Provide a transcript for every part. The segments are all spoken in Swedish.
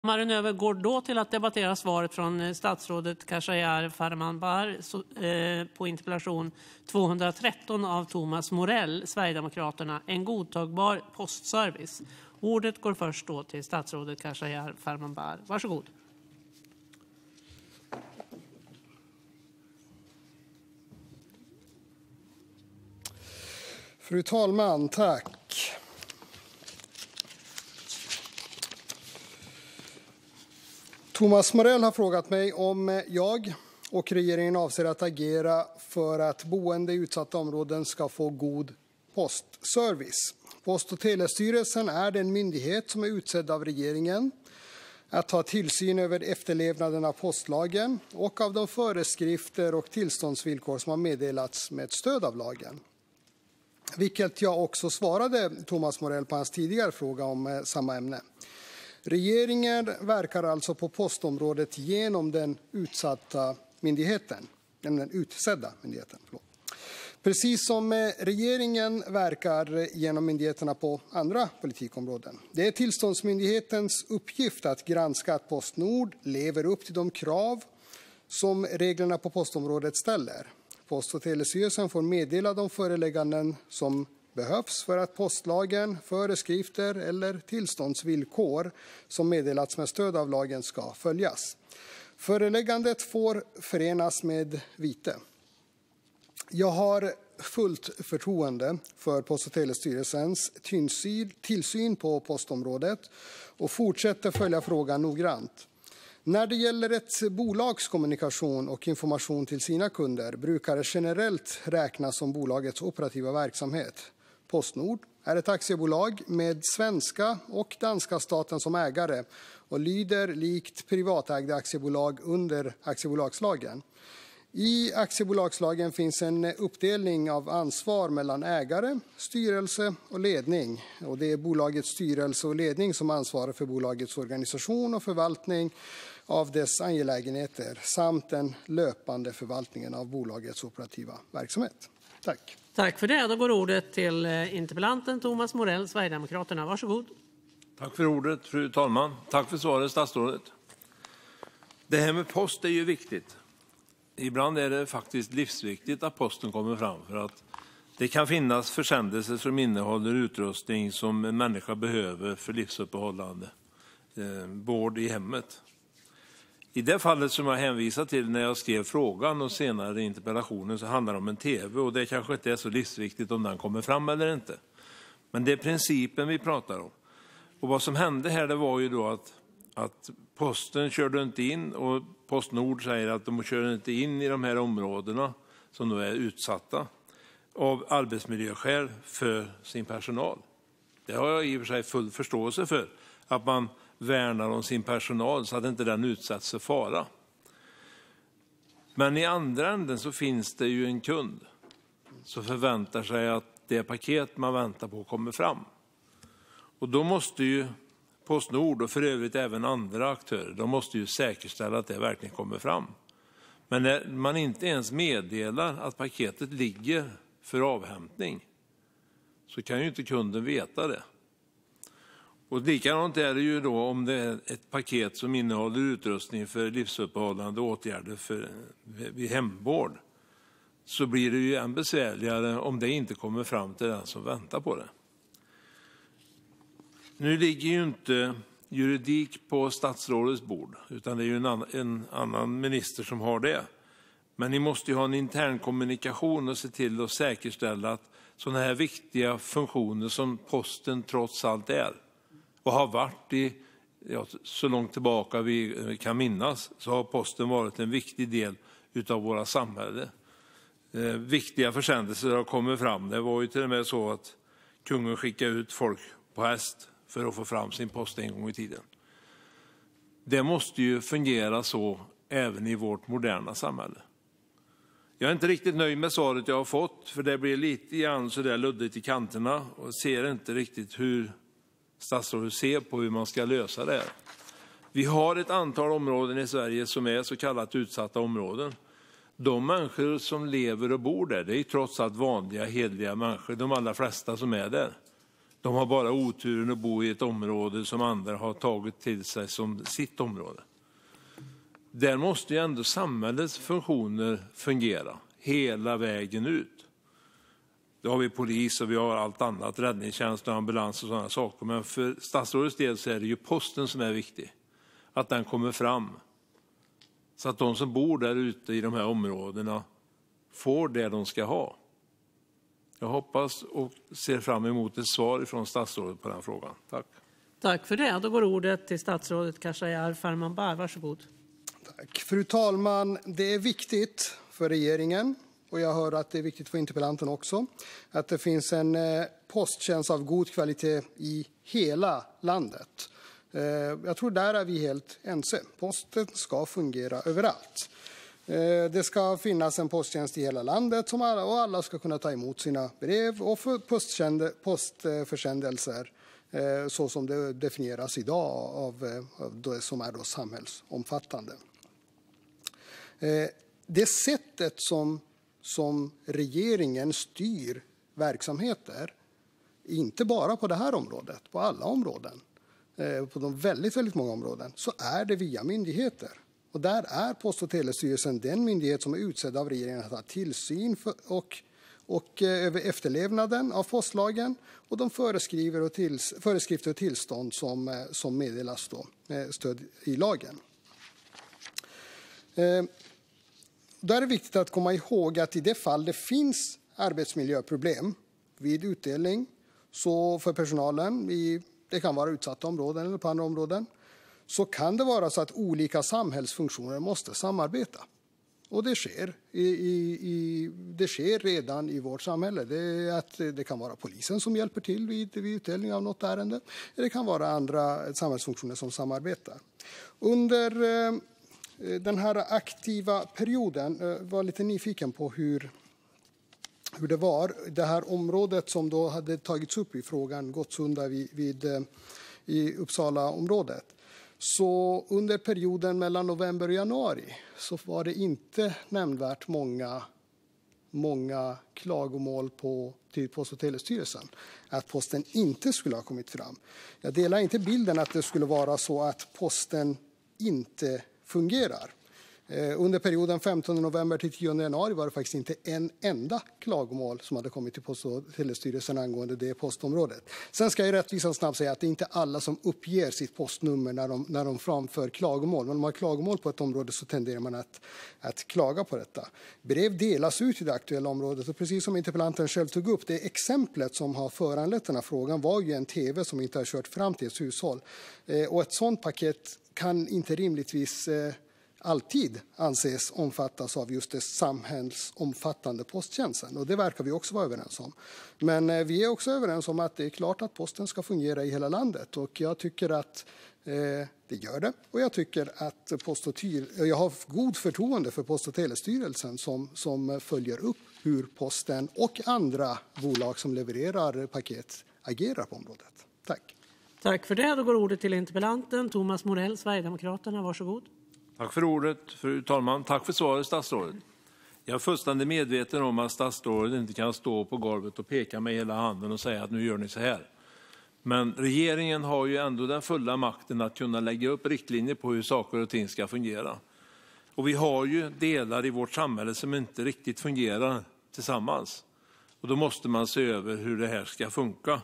Kammaren övergår då till att debattera svaret från statsrådet Khashayar Farmanbar på interpellation 213 av Thomas Morell, Sverigedemokraterna, en godtagbar postservice. Ordet går först då till statsrådet Khashayar Farmanbar. Varsågod. Fru talman, tack. Thomas Morell har frågat mig om jag och regeringen avser att agera för att boende i utsatta områden ska få god postservice. Post- och telestyrelsen är den myndighet som är utsedd av regeringen att ha tillsyn över efterlevnaden av postlagen och av de föreskrifter och tillståndsvillkor som har meddelats med stöd av lagen. Vilket jag också svarade Thomas Morell på hans tidigare fråga om samma ämne. Regeringen verkar alltså på postområdet genom den utsedda myndigheten. Precis som regeringen verkar genom myndigheterna på andra politikområden. Det är tillståndsmyndighetens uppgift att granska att Postnord lever upp till de krav som reglerna på postområdet ställer. Post- och telestyrelsen får meddela de förelägganden som behövs för att postlagen, föreskrifter eller tillståndsvillkor som meddelats med stöd av lagen ska följas. Föreläggandet får förenas med vite. Jag har fullt förtroende för Post- och telestyrelsens tillsyn på postområdet och fortsätter följa frågan noggrant. När det gäller ett bolags kommunikation och information till sina kunder brukar det generellt räknas som bolagets operativa verksamhet. Postnord är ett aktiebolag med svenska och danska staten som ägare och lyder likt privatägda aktiebolag under aktiebolagslagen. I aktiebolagslagen finns en uppdelning av ansvar mellan ägare, styrelse och ledning. Och det är bolagets styrelse och ledning som ansvarar för bolagets organisation och förvaltning av dess angelägenheter samt den löpande förvaltningen av bolagets operativa verksamhet. Tack. Tack för det. Då går ordet till interpellanten Thomas Morell, Sverigedemokraterna. Varsågod. Tack för ordet, fru talman. Tack för svaret, statsrådet. Det här med post är ju viktigt. Ibland är det faktiskt livsviktigt att posten kommer fram för att det kan finnas försändelser som innehåller utrustning som en människa behöver för livsuppehållande vård i hemmet. I det fallet som jag hänvisade till när jag skrev frågan och senare interpellationen så handlar det om en tv och det kanske inte är så livsviktigt om den kommer fram eller inte. Men det är principen vi pratar om. Och vad som hände här det var ju då att posten körde inte in och Postnord säger att de kör inte in i de här områdena som då är utsatta av arbetsmiljöskäl för sin personal. Det har jag i och för sig full förståelse för, att man värnar om sin personal så att inte den utsätts för fara. Men i andra änden så finns det ju en kund som förväntar sig att det paket man väntar på kommer fram. Och då måste ju Postnord och för övrigt även andra aktörer, de måste ju säkerställa att det verkligen kommer fram. Men när man inte ens meddelar att paketet ligger för avhämtning så kan ju inte kunden veta det. Och likadant är det ju då om det är ett paket som innehåller utrustning för livsuppehållande åtgärder vid hemvård så blir det ju än besvärligare om det inte kommer fram till den som väntar på det. Nu ligger ju inte juridik på statsrådets bord utan det är ju en annan minister som har det. Men ni måste ju ha en intern kommunikation och se till att säkerställa att sådana här viktiga funktioner som posten trots allt är och har varit så långt tillbaka vi kan minnas så har posten varit en viktig del utav våra samhälle. Viktiga försändelser har kommit fram. Det var ju till och med så att kungen skickade ut folk på häst för att få fram sin post en gång i tiden. Det måste ju fungera så även i vårt moderna samhälle. Jag är inte riktigt nöjd med svaret jag har fått för det blir lite grann så där luddigt i kanterna och ser inte riktigt hur statsrådet ser på hur man ska lösa det här. Vi har ett antal områden i Sverige som är så kallat utsatta områden. De människor som lever och bor där, det är trots allt vanliga, hederliga människor, de allra flesta som är där. De har bara oturen att bo i ett område som andra har tagit till sig som sitt område. Där måste ju ändå samhällets funktioner fungera hela vägen ut. Då har vi polis och vi har allt annat, räddningstjänst och ambulans och sådana saker. Men för statsrådets del så är det ju posten som är viktig. Att den kommer fram. Så att de som bor där ute i de här områdena får det de ska ha. Jag hoppas och ser fram emot ett svar från statsrådet på den frågan. Tack. Tack för det. Då går ordet till statsrådet Khashayar Farmanbar. Varsågod. Tack. Fru talman, det är viktigt för regeringen, och jag hör att det är viktigt för interpellanten också, att det finns en posttjänst av god kvalitet i hela landet. Jag tror där är vi helt ense. Posten ska fungera överallt. Det ska finnas en posttjänst i hela landet och alla ska kunna ta emot sina brev och postförsändelser så som det definieras idag av det som är då samhällsomfattande. Det sättet som regeringen styr verksamheter, inte bara på det här området, på alla områden, på de väldigt många områden, så är det via myndigheter. Och där är Post- och telestyrelsen den myndighet som är utsedd av regeringen att ha tillsyn och över efterlevnaden av postlagen och de föreskrifter och tillstånd som meddelas då, med stöd i lagen. Där är det viktigt att komma ihåg att i det fall det finns arbetsmiljöproblem vid utdelning, så för personalen, det kan vara utsatta områden eller på andra områden, så kan det vara så att olika samhällsfunktioner måste samarbeta. Och det sker. Det sker redan i vårt samhälle. Det kan vara polisen som hjälper till vid utdelning av något ärende. Det kan vara andra samhällsfunktioner som samarbetar. Under den här aktiva perioden var jag lite nyfiken på hur det var. Det här området som då hade tagits upp i frågan, Gottsunda i Uppsala-området. Så under perioden mellan november och januari så var det inte nämnvärt många klagomål till Post- och telestyrelsen att posten inte skulle ha kommit fram. Jag delar inte bilden att det skulle vara så att posten inte fungerar. Under perioden 15 november till 10 januari var det faktiskt inte en enda klagomål som hade kommit till Post- och telestyrelsen angående det postområdet. Sen ska jag rättvisande snabbt säga att det inte är alla som uppger sitt postnummer när de framför klagomål. Men om man har klagomål på ett område så tenderar man att klaga på detta. Brev delas ut i det aktuella området och precis som interpellanten själv tog upp, det exemplet som har föranlett den här frågan var ju en tv som inte har kört fram till ett hushåll. Och ett sådant paket kan inte rimligtvis alltid anses omfattas av just det samhällsomfattande posttjänsten. Och det verkar vi också vara överens om. Men vi är också överens om att det är klart att posten ska fungera i hela landet. Och jag tycker att det gör det. Och jag tycker att jag har god förtroende för Post- och telestyrelsen som följer upp hur posten och andra bolag som levererar paket agerar på området. Tack. Tack för det. Då går ordet till interpellanten Thomas Morell, Sverigedemokraterna. Varsågod. Tack för ordet, fru talman. Tack för svaret, statsrådet. Jag är fullständigt medveten om att statsrådet inte kan stå på golvet och peka med hela handen och säga att nu gör ni så här. Men regeringen har ju ändå den fulla makten att kunna lägga upp riktlinjer på hur saker och ting ska fungera. Och vi har ju delar i vårt samhälle som inte riktigt fungerar tillsammans. Och då måste man se över hur det här ska funka.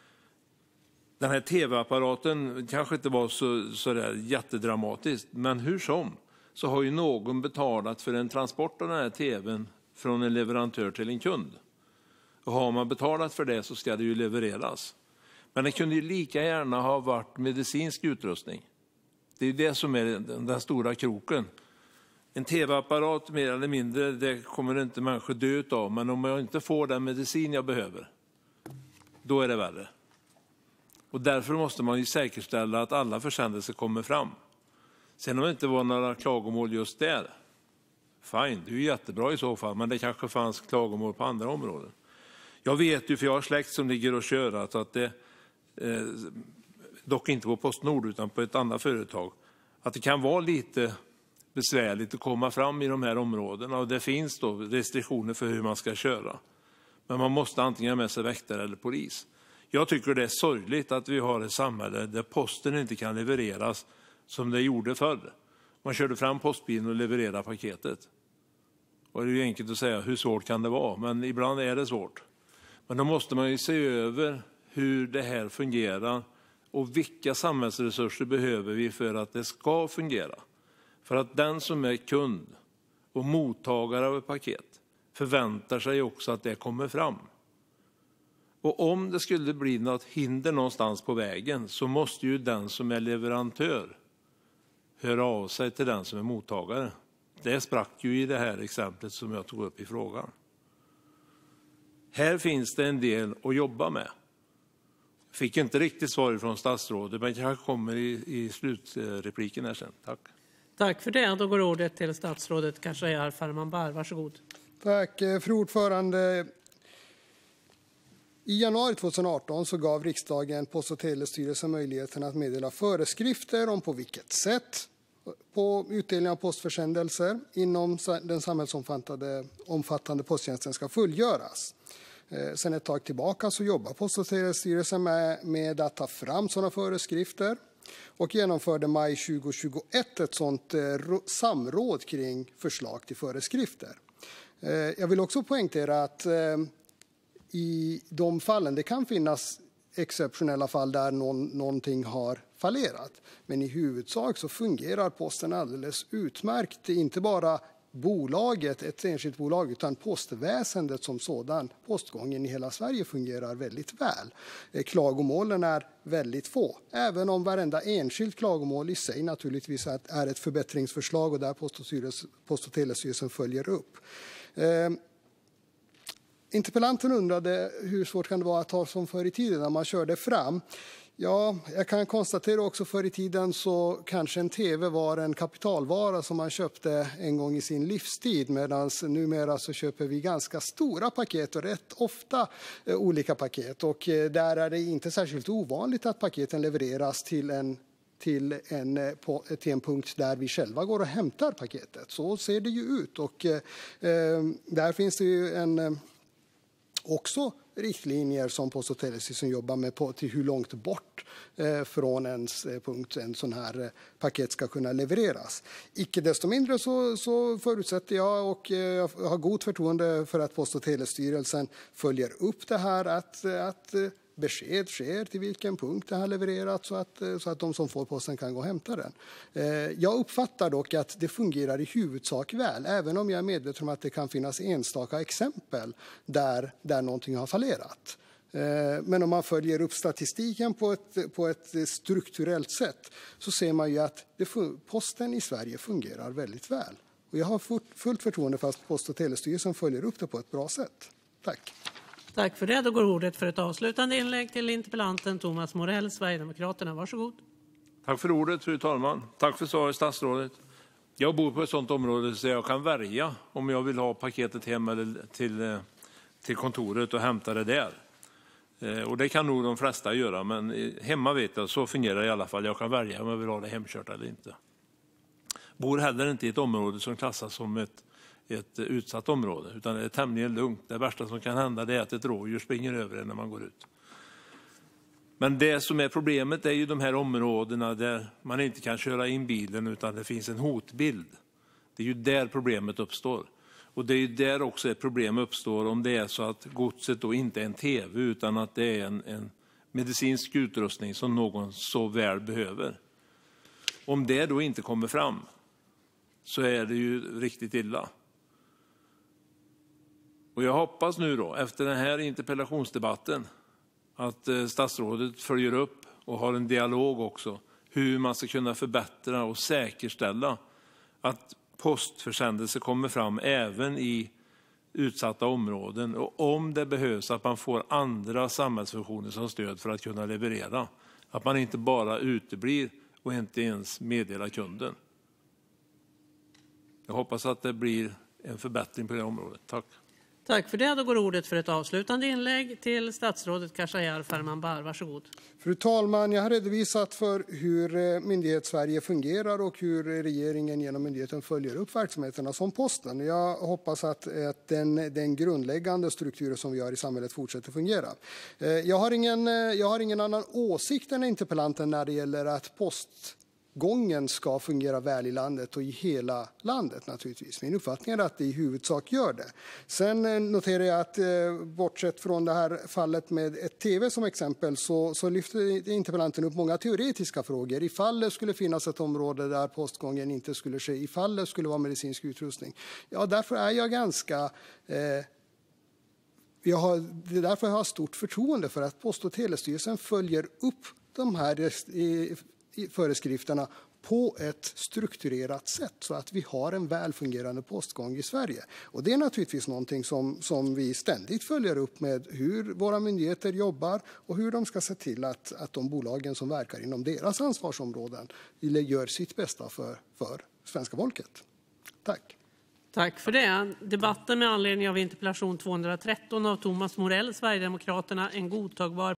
Den här tv-apparaten kanske inte var så där jättedramatiskt, men hur som så har ju någon betalat för en transport av den här tvn från en leverantör till en kund. Och har man betalat för det så ska det ju levereras. Men det kunde ju lika gärna ha varit medicinsk utrustning. Det är det som är den stora kroken. En tv-apparat mer eller mindre, det kommer inte människor dö av, men om jag inte får den medicin jag behöver, då är det värre. Och därför måste man ju säkerställa att alla försändelser kommer fram. Sen om det inte var några klagomål just där, fine, det är ju jättebra i så fall, men det kanske fanns klagomål på andra områden. Jag vet ju, för jag har släkt som ligger och kör, att det, dock inte på Postnord utan på ett annat företag, att det kan vara lite besvärligt att komma fram i de här områdena och det finns då restriktioner för hur man ska köra. Men man måste antingen ha med sig väktare eller polis. Jag tycker det är sorgligt att vi har ett samhälle där posten inte kan levereras som det gjorde förr. Man körde fram postbilen och levererade paketet. Och det är ju enkelt att säga, hur svårt kan det vara? Men ibland är det svårt. Men då måste man ju se över hur det här fungerar och vilka samhällsresurser behöver vi för att det ska fungera. För att den som är kund och mottagare av ett paket förväntar sig också att det kommer fram. Och om det skulle bli något hinder någonstans på vägen så måste ju den som är leverantör höra av sig till den som är mottagare. Det sprack ju i det här exemplet som jag tog upp i frågan. Här finns det en del att jobba med. Fick inte riktigt svar från statsrådet, men jag kommer i slutrepliken här sen. Tack. Tack för det. Då går ordet till statsrådet Khashayar Farmanbar. Varsågod. Tack, fru ordförande. I januari 2018 så gav riksdagen Post- och telestyrelsen möjligheten att meddela föreskrifter om på vilket sätt på utdelning av postförsändelser inom den samhällsomfattande posttjänsten ska fullgöras. Sedan ett tag tillbaka så jobbar Post- och telestyrelsen med att ta fram sådana föreskrifter och genomförde maj 2021 ett sådant samråd kring förslag till föreskrifter. Jag vill också poängtera att i de fallen, det kan finnas exceptionella fall där någonting har fallerat. Men i huvudsak så fungerar posten alldeles utmärkt. Inte bara bolaget, ett enskilt bolag, utan postväsendet som sådan. Postgången i hela Sverige fungerar väldigt väl. Klagomålen är väldigt få. Även om varenda enskilt klagomål i sig naturligtvis är ett förbättringsförslag och där Post- och telestyrelsen följer upp. Interpellanten undrade hur svårt kan det vara att ta som förr i tiden när man körde fram. Ja, jag kan konstatera också förr i tiden så kanske en tv var en kapitalvara som man köpte en gång i sin livstid, medan numera så köper vi ganska stora paket och rätt ofta olika paket. Och där är det inte särskilt ovanligt att paketen levereras till en punkt där vi själva går och hämtar paketet. Så ser det ju ut och där finns det ju också riktlinjer som Post- och telestyrelsen jobbar med till hur långt bort från ens punkt en sån här paket ska kunna levereras. Icke desto mindre så förutsätter jag och jag har god förtroende för att Post- och telestyrelsen följer upp det här att besked sker till vilken punkt det har levererats så att de som får posten kan gå och hämta den. Jag uppfattar dock att det fungerar i huvudsak väl, även om jag är medveten om att det kan finnas enstaka exempel där någonting har fallerat. Men om man följer upp statistiken på ett strukturellt sätt så ser man ju att posten i Sverige fungerar väldigt väl. Och jag har fullt förtroende för att Post- och telestyrelsen följer upp det på ett bra sätt. Tack. Tack för det. Då går ordet för ett avslutande inlägg till interpellanten Thomas Morell, Sverigedemokraterna. Varsågod. Tack för ordet, fru talman. Tack för svaret, statsrådet. Jag bor på ett sådant område så jag kan välja om jag vill ha paketet hem eller till kontoret och hämta det där. Och det kan nog de flesta göra, men hemma vet jag, så fungerar det i alla fall. Jag kan välja om jag vill ha det hemkört eller inte. Bor heller inte i ett område som klassas som ett utsatt område, utan det är tämligen lugnt. Det värsta som kan hända är att ett rådjur springer över en när man går ut. Men det som är problemet är ju de här områdena där man inte kan köra in bilen utan det finns en hotbild. Det är ju där problemet uppstår. Och det är ju där också ett problem uppstår om det är så att godset då inte är en tv utan att det är en medicinsk utrustning som någon så väl behöver. Om det då inte kommer fram så är det ju riktigt illa. Och jag hoppas nu då, efter den här interpellationsdebatten, att statsrådet följer upp och har en dialog också hur man ska kunna förbättra och säkerställa att postförsändelser kommer fram även i utsatta områden och om det behövs att man får andra samhällsfunktioner som stöd för att kunna leverera. Att man inte bara uteblir och inte ens meddelar kunden. Jag hoppas att det blir en förbättring på det området. Tack. Tack för det. Då går ordet för ett avslutande inlägg till statsrådet Khashayar Farmanbar. Varsågod. Fru talman, jag har redovisat för hur Myndighetssverige fungerar och hur regeringen genom myndigheten följer upp verksamheterna som Posten. Jag hoppas att den grundläggande strukturen som vi har i samhället fortsätter fungera. Jag har ingen annan åsikt än interpellanten när det gäller att postgången ska fungera väl i landet och i hela landet naturligtvis. Min uppfattning är att det i huvudsak gör det. Sen noterar jag att bortsett från det här fallet med ett tv som exempel så lyfter interpellanten upp många teoretiska frågor. Ifall det skulle finnas ett område där postgången inte skulle ske, ifall det skulle vara medicinsk utrustning. Ja, därför är jag ganska... Det är därför jag har stort förtroende för att Post- och telestyrelsen följer upp de här föreskrifterna på ett strukturerat sätt så att vi har en väl fungerande postgång i Sverige. Och det är naturligtvis någonting som vi ständigt följer upp med hur våra myndigheter jobbar och hur de ska se till att de bolagen som verkar inom deras ansvarsområden gör sitt bästa för svenska folket. Tack. Tack för det. Debatten med anledning av interpellation 213 av Thomas Morell, Sverigedemokraterna, en godtagbar